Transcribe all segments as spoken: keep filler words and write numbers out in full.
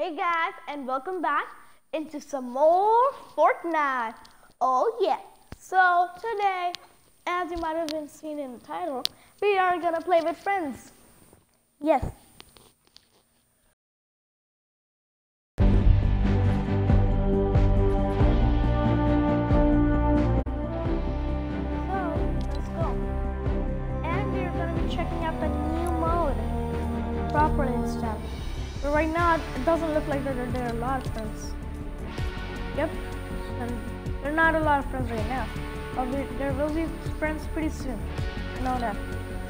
Hey guys, and welcome back into some more Fortnite. Oh yeah. So today, as you might have been seen in the title, we are gonna play with friends. Yes. So let's go. And we're gonna be checking out the new mode properly this time. But right now, it doesn't look like there, there are a lot of friends. Yep, and there are not a lot of friends right now. But we, there will be friends pretty soon. I know that.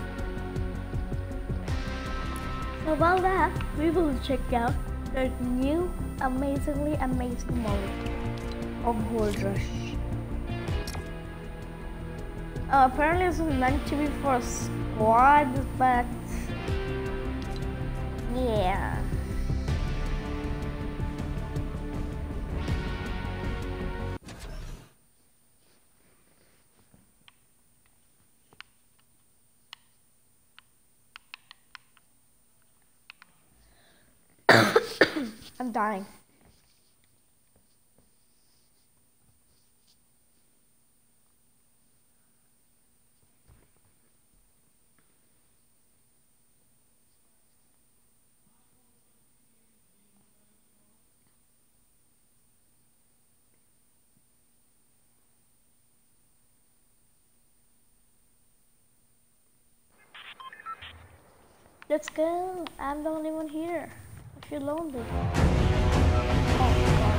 So while that, we will check out the new, amazingly amazing mode of Gold Rush. Uh, apparently, it's meant to be for squad, but yeah. I'm dying. Let's go. I'm the only one here. I feel lonely. Oh,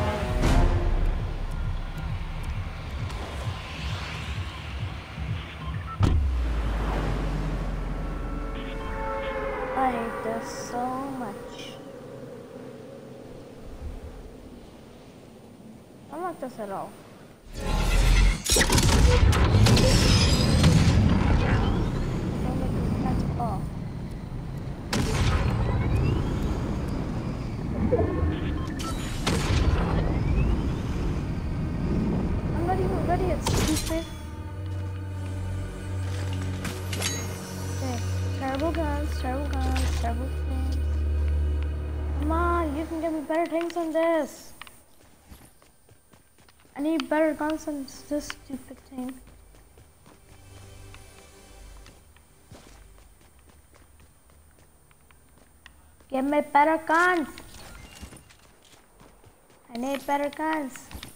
I hate this so much. I don't like this at all. I don't like this at all. I'm not even ready yet, stupid. Okay, terrible guns, terrible guns, terrible things. Come on, you can give me better things than this. I need better guns than this stupid thing. Give me better guns. I need better guns.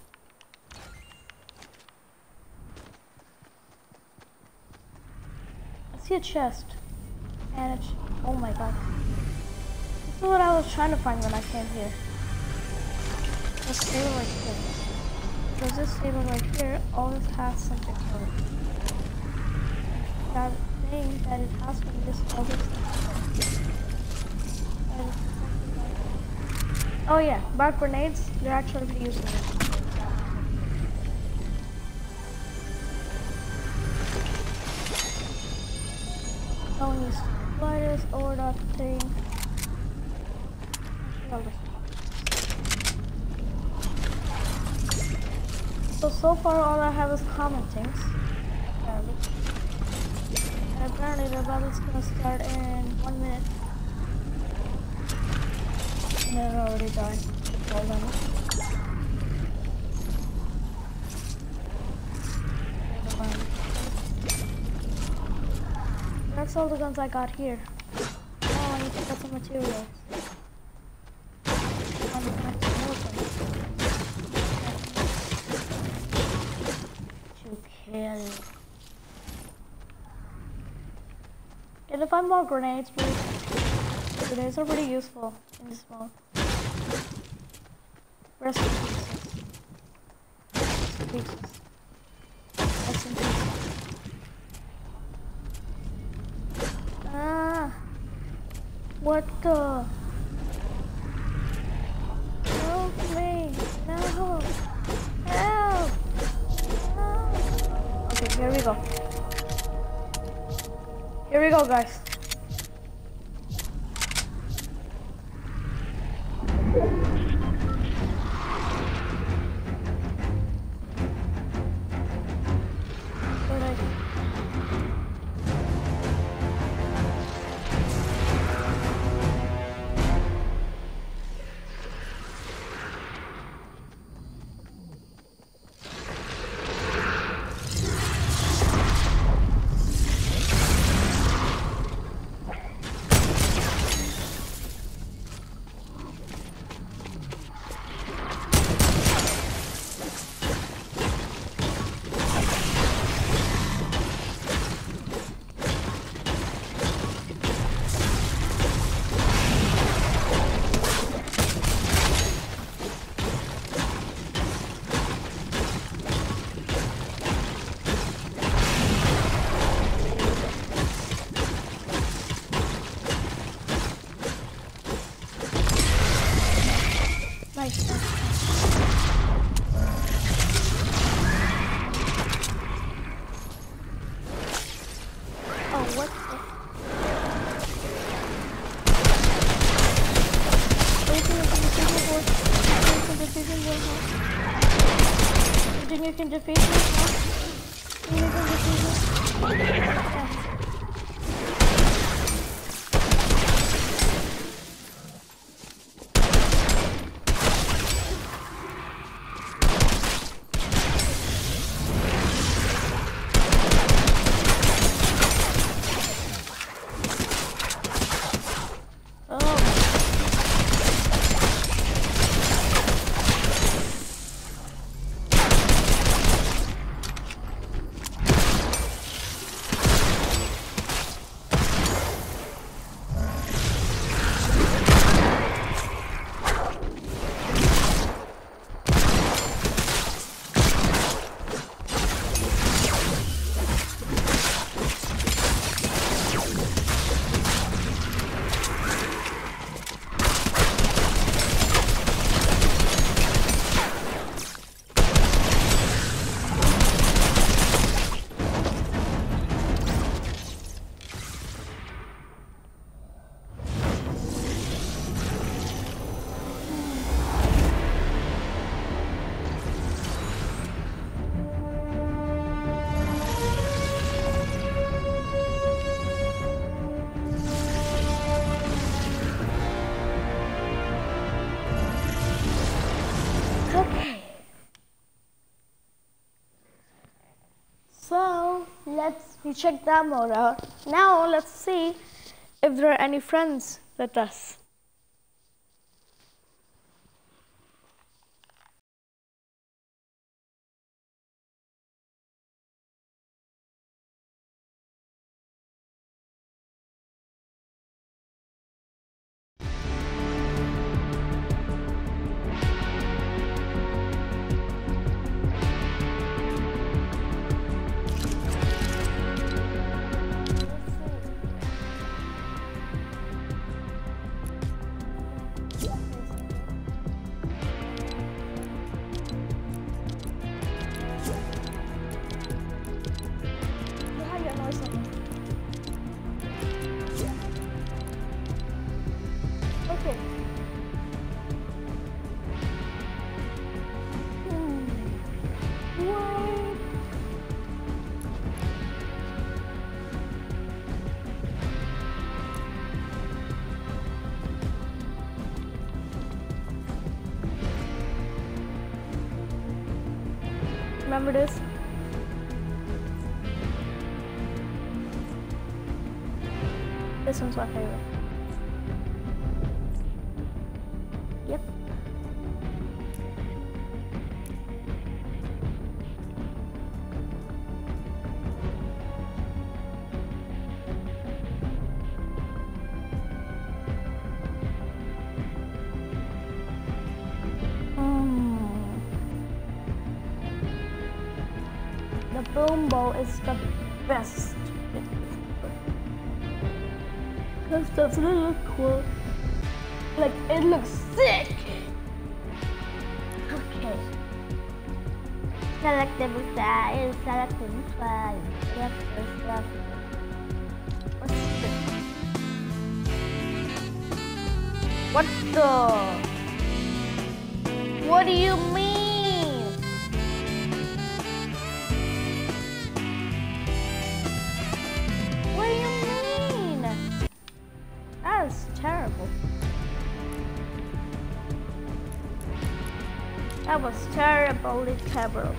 I see a chest. And it's, oh my god. This is what I was trying to find when I came here. This table right here. Because this table right here always has something for it. That thing that it has for this always oh yeah, bark grenades, they're actually pretty useful. Don't use spiders or that thing. So, so far all I have is common things. And apparently the battle's gonna start in one minute. And then it already died. Hold on. That's all the guns I got here. Oh, I need to get some materials. I'm gonna to kill. Can I find more grenades, please? Grenades are pretty useful in this mode. Rest in pieces. Rest in pieces. Rest in pieces. Ah! What the? Help me! No! Help! No! Okay, here we go. Here we go, guys. think you can defeat me? Huh? Think you can defeat me? Yeah. So let's we check that mode out. Now let's see if there are any friends with us. Okay. Hmm. What? Remember this? This one's my favorite. Yep. Mm. The boom bow is the best. Because doesn't it look cool? Like, it looks sick! Okay. Select the style, select the style. Yep, yep. What's this? What the? What do you mean? What do you mean? That is terrible. That was terribly terrible.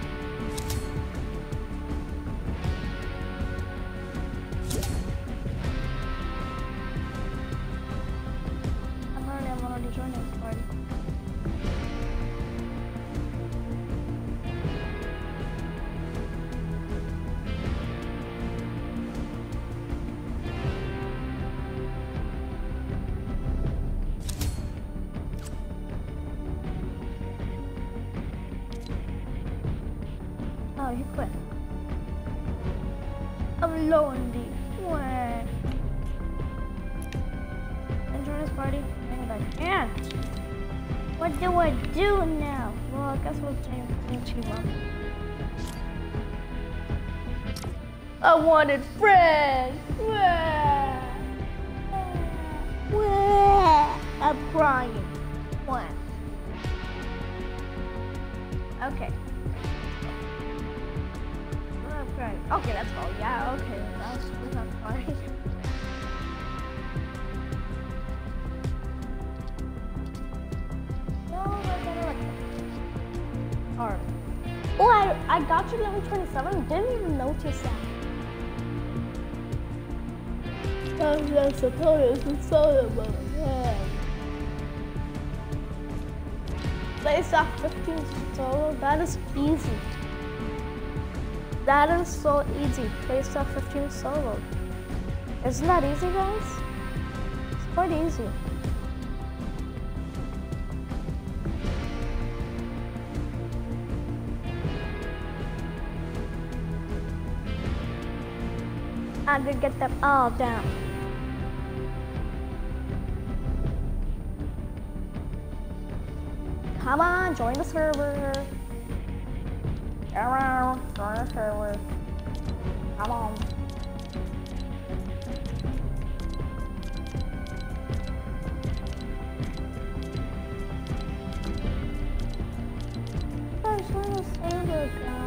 I'm already, I'm already joining this party. Oh, you quit. I'm lonely. Where? Enjoy this party? And I can't. What do I do now? Well, I guess we'll change team up. I wanted friends. Where? Where? I'm crying. What? Okay. Okay. Okay, let's go. Yeah, okay. That's not fine. No, I gotta like. Alright. Oh, I, I got to level twenty-seven. Didn't even notice that. Oh, that's a bonus. It's so bad. Place off fifteen solo. That is easy. That is so easy. Place off fifteen solo. Isn't that easy, guys? It's quite easy. I'm gonna get them all down. Come on, join the server. Come on, join the server. Come on. Join the server, guys.